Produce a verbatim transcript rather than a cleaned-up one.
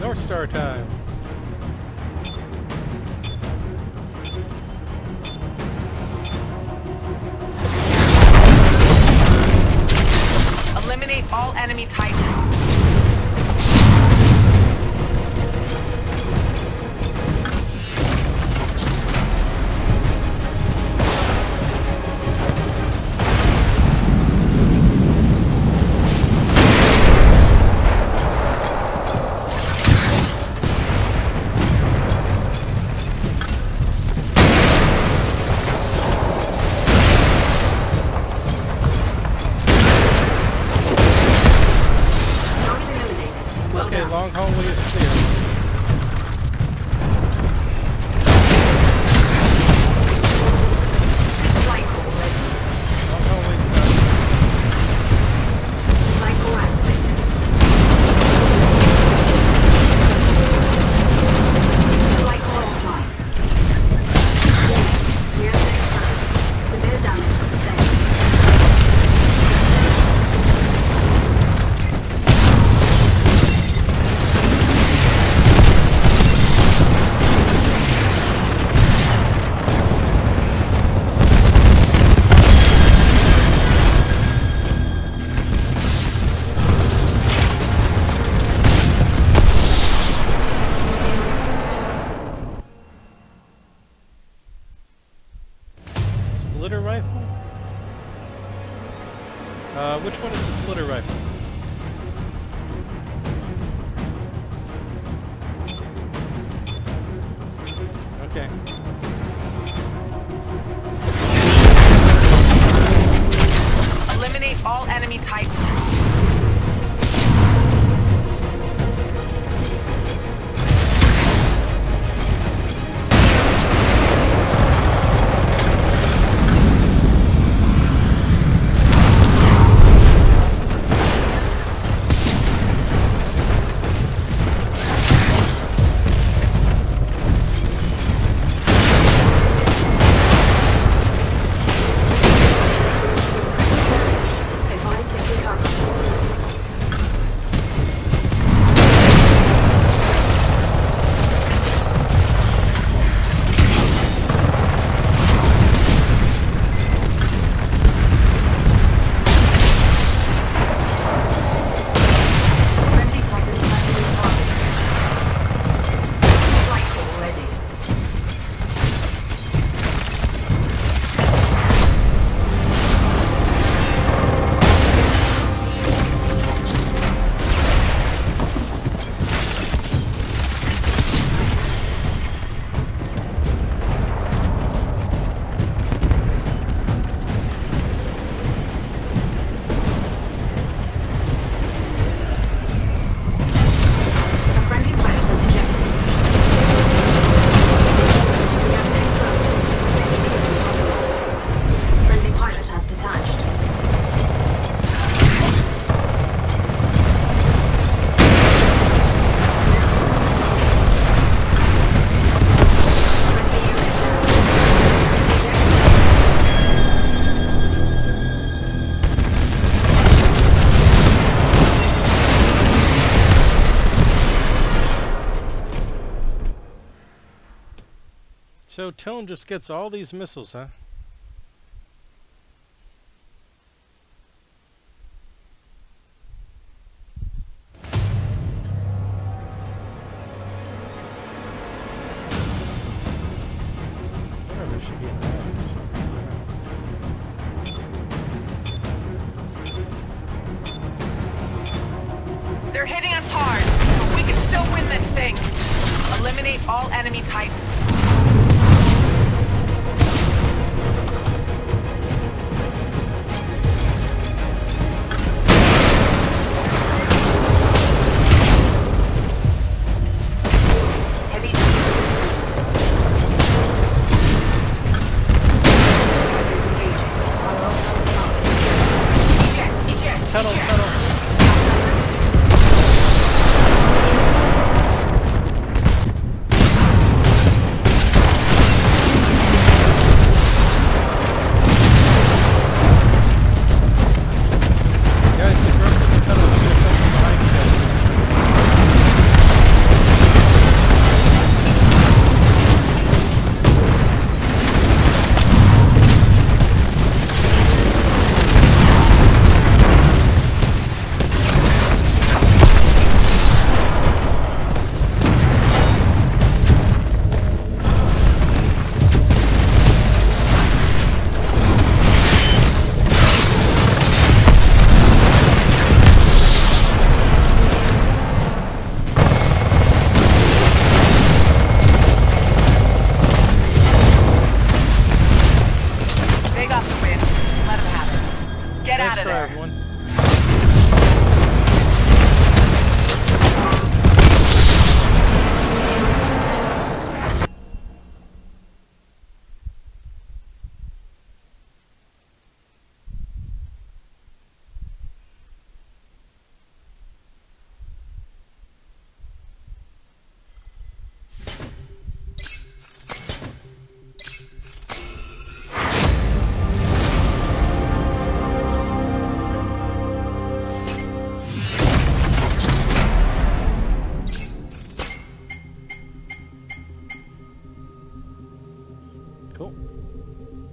North Star time. Eliminate all enemy Titans. Long hallway is clear. Flight call ready. Long hallway's done. Flight call activated. Flight call offline. Rear exposed. Severe damage sustained. Splitter rifle? Uh, which one is the splitter rifle? Okay. Eliminate all enemy Titans. So Tone just gets all these missiles, huh? Whatever, should be in there or something. They're hitting us hard, but we can still win this thing. Eliminate all enemy Titans. Tunnel, tunnel. Guys, they broke through the tunnel. They're gonna come from behind you guys. Cool.